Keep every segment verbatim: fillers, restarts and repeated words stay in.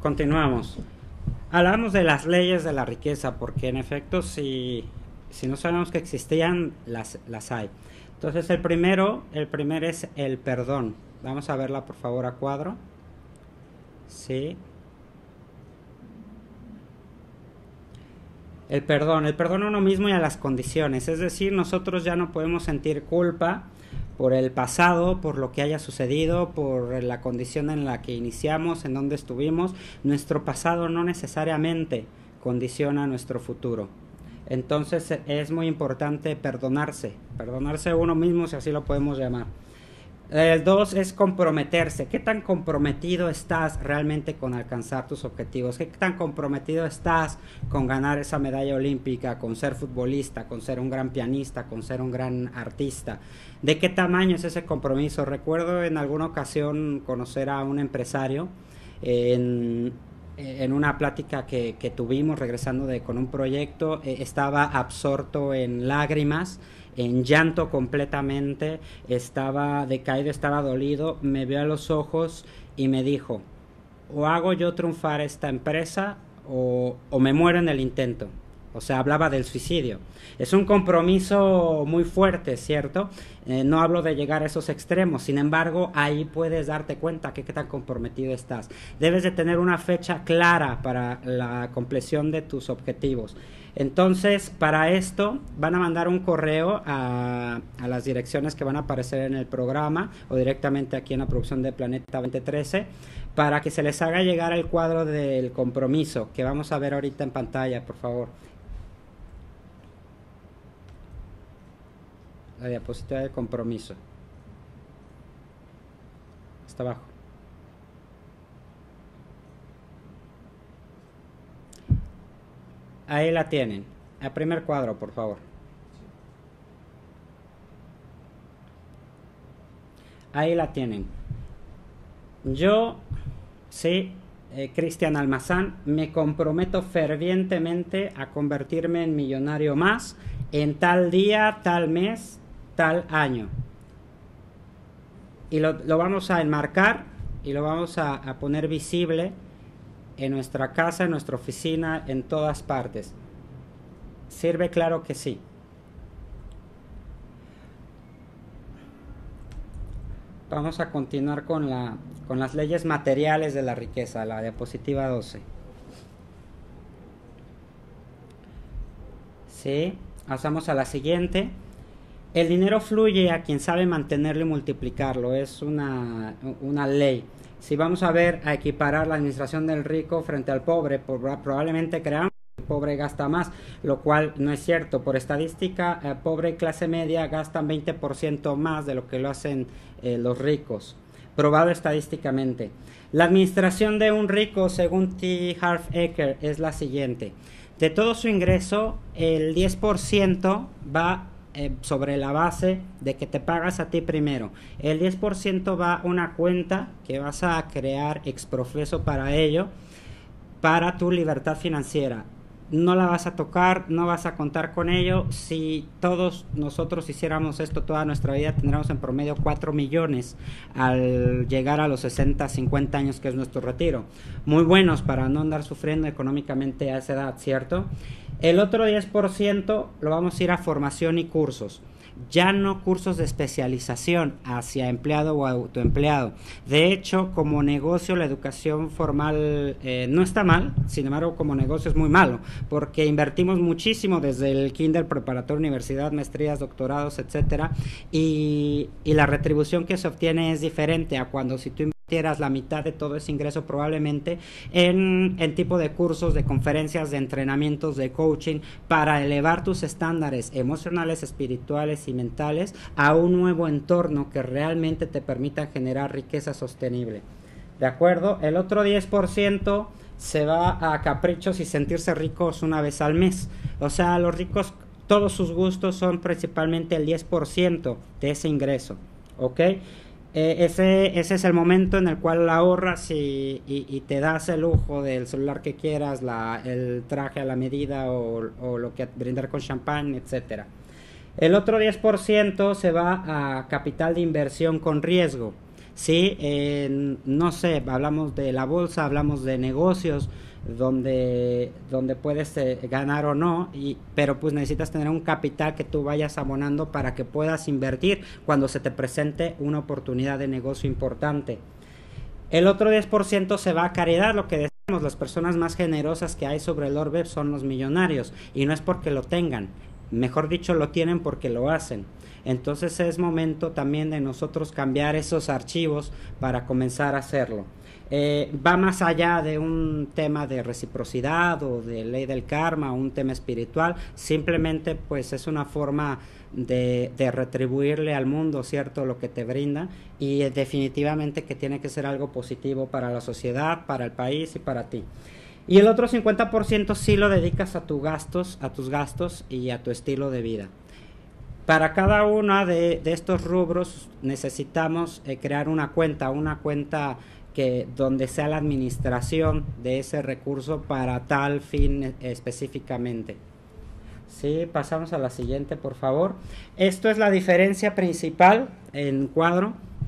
continuamos. Hablamos de las leyes de la riqueza, porque en efecto, si, si no sabemos que existían, las, las hay. Entonces, el primero, el primero es el perdón. Vamos a verla, por favor, a cuadro. Sí. El perdón, el perdón a uno mismo y a las condiciones. Es decir, nosotros ya no podemos sentir culpa por el pasado, por lo que haya sucedido, por la condición en la que iniciamos, en donde estuvimos. Nuestro pasado no necesariamente condiciona nuestro futuro. Entonces es muy importante perdonarse, perdonarse a uno mismo, si así lo podemos llamar. El dos es comprometerse. ¿Qué tan comprometido estás realmente con alcanzar tus objetivos? ¿Qué tan comprometido estás con ganar esa medalla olímpica, con ser futbolista, con ser un gran pianista, con ser un gran artista? ¿De qué tamaño es ese compromiso? Recuerdo en alguna ocasión conocer a un empresario en, en una plática que, que tuvimos regresando de, con un proyecto. Eh, estaba absorto en lágrimas, en llanto completamente, estaba decaído, estaba dolido, me vio a los ojos y me dijo: o hago yo triunfar esta empresa o, o me muero en el intento. O sea, hablaba del suicidio. Es un compromiso muy fuerte, ¿cierto? Eh, no hablo de llegar a esos extremos, sin embargo, ahí puedes darte cuenta que qué tan comprometido estás. Debes de tener una fecha clara para la compleción de tus objetivos. Entonces, para esto van a mandar un correo a, a las direcciones que van a aparecer en el programa o directamente aquí en la producción de Planeta veinte trece, para que se les haga llegar el cuadro del compromiso que vamos a ver ahorita en pantalla, por favor. La diapositiva del compromiso. Está abajo. Ahí la tienen. El primer cuadro, por favor. Ahí la tienen. Yo, sí, eh, Cristian Almazán, me comprometo fervientemente a convertirme en millonario más en tal día, tal mes, tal año. Y lo, lo vamos a enmarcar y lo vamos a, a poner visible en nuestra casa, en nuestra oficina, en todas partes. ¿Sirve? Claro que sí. Vamos a continuar con, la, con las leyes materiales de la riqueza, la diapositiva doce. Sí, pasamos a la siguiente. El dinero fluye a quien sabe mantenerlo y multiplicarlo. Es una, una ley. Si vamos a ver, a equiparar la administración del rico frente al pobre, probablemente creamos que el pobre gasta más, lo cual no es cierto. Por estadística, el pobre y clase media gastan veinte por ciento más de lo que lo hacen eh, los ricos, probado estadísticamente. La administración de un rico, según T. Harv Eker, es la siguiente: de todo su ingreso, el diez por ciento va Eh, sobre la base de que te pagas a ti primero. El diez por ciento va a una cuenta que vas a crear exprofeso para ello, para tu libertad financiera. No la vas a tocar, no vas a contar con ello. Si todos nosotros hiciéramos esto toda nuestra vida, tendríamos en promedio cuatro millones al llegar a los sesenta, cincuenta años, que es nuestro retiro. Muy buenos para no andar sufriendo económicamente a esa edad, ¿cierto? El otro diez por ciento lo vamos a ir a formación y cursos. Ya no cursos de especialización hacia empleado o autoempleado. De hecho, como negocio, la educación formal eh, no está mal, sin embargo, como negocio es muy malo, porque invertimos muchísimo desde el kinder, preparatoria, universidad, maestrías, doctorados, etcétera, y, y la retribución que se obtiene es diferente a cuando si tú invirtieras la mitad de todo ese ingreso probablemente en, en tipo de cursos, de conferencias, de entrenamientos, de coaching, para elevar tus estándares emocionales, espirituales y mentales a un nuevo entorno que realmente te permita generar riqueza sostenible. ¿De acuerdo? El otro diez por ciento se va a caprichos y sentirse ricos una vez al mes. O sea, los ricos, todos sus gustos son principalmente el diez por ciento de ese ingreso. ¿Ok? Eh, ese, ese es el momento en el cual la ahorras y, y, y te das el lujo del celular que quieras, la, el traje a la medida o, o lo que brindar con champán, etcétera. El otro diez por ciento se va a capital de inversión con riesgo. Sí, eh, no sé, hablamos de la bolsa, hablamos de negocios, donde, donde puedes eh, ganar o no, y, pero pues necesitas tener un capital que tú vayas abonando para que puedas invertir cuando se te presente una oportunidad de negocio importante. El otro diez por ciento se va a caridad, lo que decimos, las personas más generosas que hay sobre el orbe son los millonarios, y no es porque lo tengan, mejor dicho, lo tienen porque lo hacen. Entonces es momento también de nosotros cambiar esos archivos para comenzar a hacerlo. Eh, va más allá de un tema de reciprocidad o de ley del karma o un tema espiritual, simplemente pues es una forma de, de retribuirle al mundo, cierto, lo que te brinda, y eh, definitivamente que tiene que ser algo positivo para la sociedad, para el país y para ti. Y el otro cincuenta por ciento sí lo dedicas a tus gastos, a tus gastos y a tu estilo de vida. Para cada uno de, de estos rubros necesitamos eh, crear una cuenta, una cuenta que donde sea la administración de ese recurso para tal fin específicamente. Sí, pasamos a la siguiente, por favor. Esto es la diferencia principal en cuadro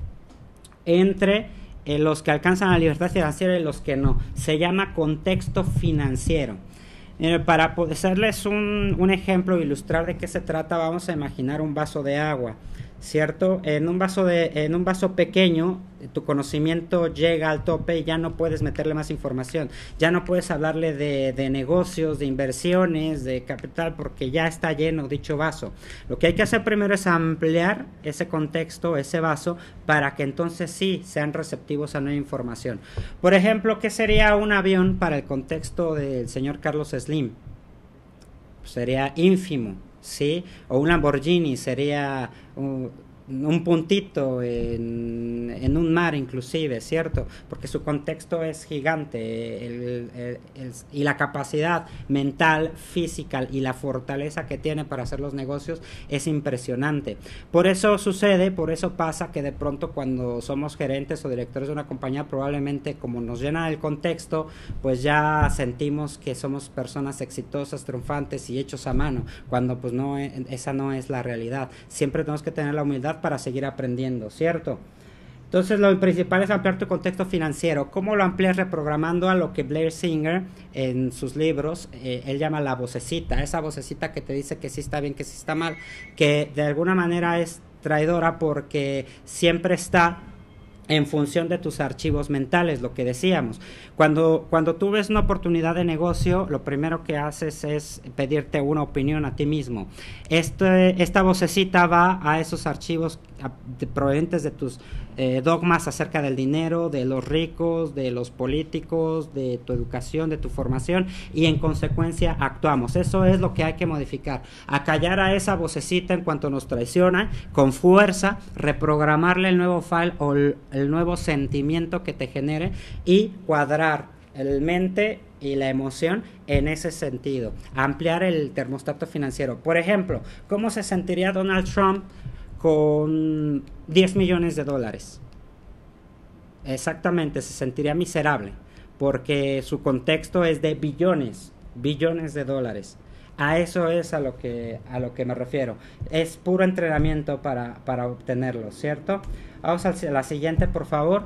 entre eh, los que alcanzan la libertad financiera y los que no. Se llama contexto financiero. Eh, para hacerles un, un ejemplo, ilustrar de qué se trata, vamos a imaginar un vaso de agua, ¿cierto? En un vaso de, en un vaso pequeño, tu conocimiento llega al tope y ya no puedes meterle más información, ya no puedes hablarle de, de negocios, de inversiones, de capital, porque ya está lleno dicho vaso. Lo que hay que hacer primero es ampliar ese contexto, ese vaso, para que entonces sí sean receptivos a nueva información. Por ejemplo, ¿qué sería un avión para el contexto del señor Carlos Slim? Sería ínfimo, ¿sí? O un Lamborghini sería un, un puntito en, en un mar inclusive, ¿cierto? Porque su contexto es gigante, el, el, el, y la capacidad mental, física y la fortaleza que tiene para hacer los negocios es impresionante. Por eso sucede, por eso pasa que de pronto cuando somos gerentes o directores de una compañía, probablemente como nos llena el contexto, pues ya sentimos que somos personas exitosas, triunfantes y hechos a mano, cuando pues no, esa no es la realidad. Siempre tenemos que tener la humildad para seguir aprendiendo, ¿cierto? Entonces lo principal es ampliar tu contexto financiero. ¿Cómo lo amplias? Reprogramando a lo que Blair Singer en sus libros, eh, él llama la vocecita, esa vocecita que te dice que sí está bien, que sí está mal, que de alguna manera es traidora porque siempre está en función de tus archivos mentales, lo que decíamos. Cuando, cuando tú ves una oportunidad de negocio, lo primero que haces es pedirte una opinión a ti mismo. Este, esta vocecita va a esos archivos a, de, provenientes de tus eh, dogmas acerca del dinero, de los ricos, de los políticos, de tu educación, de tu formación, y en consecuencia actuamos. Eso es lo que hay que modificar. Acallar a esa vocecita en cuanto nos traiciona, con fuerza, reprogramarle el nuevo file o el, el nuevo sentimiento que te genere y cuadrar el mente y la emoción en ese sentido, ampliar el termostato financiero. Por ejemplo, ¿cómo se sentiría Donald Trump con diez millones de dólares? Exactamente, se sentiría miserable, porque su contexto es de billones, billones de dólares. A eso es a lo que, a lo que me refiero. Es puro entrenamiento para, para obtenerlo, ¿cierto? Vamos a la siguiente, por favor.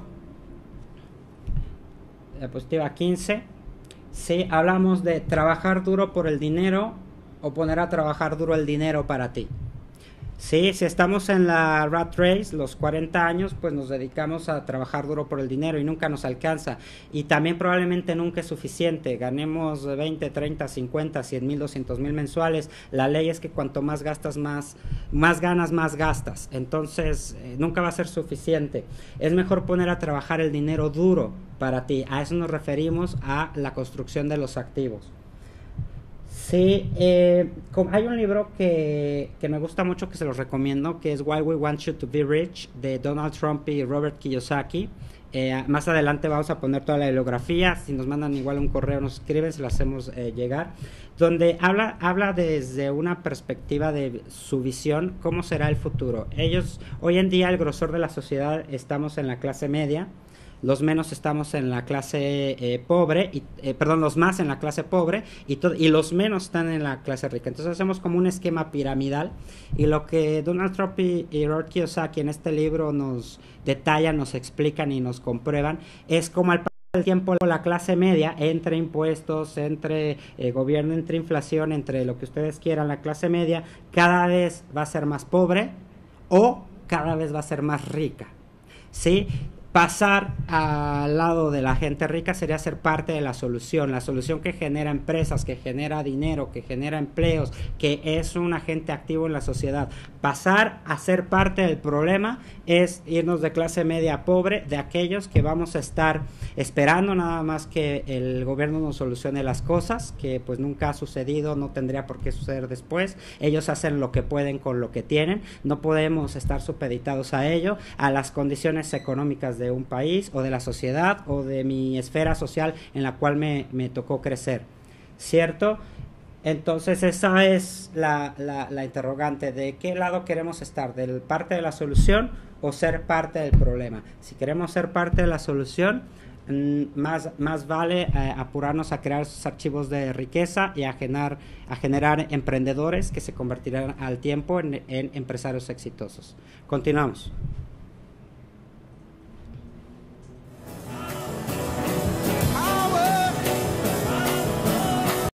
Diapositiva quince. Sí, hablamos de trabajar duro por el dinero o poner a trabajar duro el dinero para ti. Sí, si estamos en la rat race, los cuarenta años, pues nos dedicamos a trabajar duro por el dinero y nunca nos alcanza. Y también probablemente nunca es suficiente. Ganemos veinte, treinta, cincuenta, cien mil, doscientos mil mensuales. La ley es que cuanto más gastas, más, más ganas, más gastas. Entonces, eh, nunca va a ser suficiente. Es mejor poner a trabajar el dinero duro para ti. A eso nos referimos a la construcción de los activos. Sí, eh, hay un libro que, que me gusta mucho, que se los recomiendo, que es Why We Want You to Be Rich, de Donald Trump y Robert Kiyosaki. Eh, más adelante vamos a poner toda la bibliografía. Si nos mandan igual un correo, nos escriben, se lo hacemos eh, llegar. Donde habla, habla desde una perspectiva de su visión, cómo será el futuro. Ellos, hoy en día, el grosor de la sociedad, estamos en la clase media. los menos estamos en la clase eh, pobre, y, eh, perdón, los más en la clase pobre y, y los menos están en la clase rica. Entonces hacemos como un esquema piramidal, y lo que Donald Trump y, y Robert Kiyosaki en este libro nos detallan, nos explican y nos comprueban es como al el tiempo la clase media, entre impuestos, entre eh, gobierno, entre inflación, entre lo que ustedes quieran, la clase media cada vez va a ser más pobre o cada vez va a ser más rica, ¿sí? Pasar al lado de la gente rica sería ser parte de la solución, la solución que genera empresas, que genera dinero, que genera empleos, que es un agente activo en la sociedad. Pasar a ser parte del problema es irnos de clase media a pobre, de aquellos que vamos a estar esperando nada más que el gobierno nos solucione las cosas, que pues nunca ha sucedido, no tendría por qué suceder después. Ellos hacen lo que pueden con lo que tienen, no podemos estar supeditados a ello, a las condiciones económicas de un país o de la sociedad o de mi esfera social en la cual me, me tocó crecer, ¿cierto? Entonces esa es la, la, la interrogante, de qué lado queremos estar, del parte de la solución o ser parte del problema. Si queremos ser parte de la solución, más, más vale eh, apurarnos a crear esos archivos de riqueza y a generar, a generar emprendedores que se convertirán al tiempo en, en empresarios exitosos. Continuamos.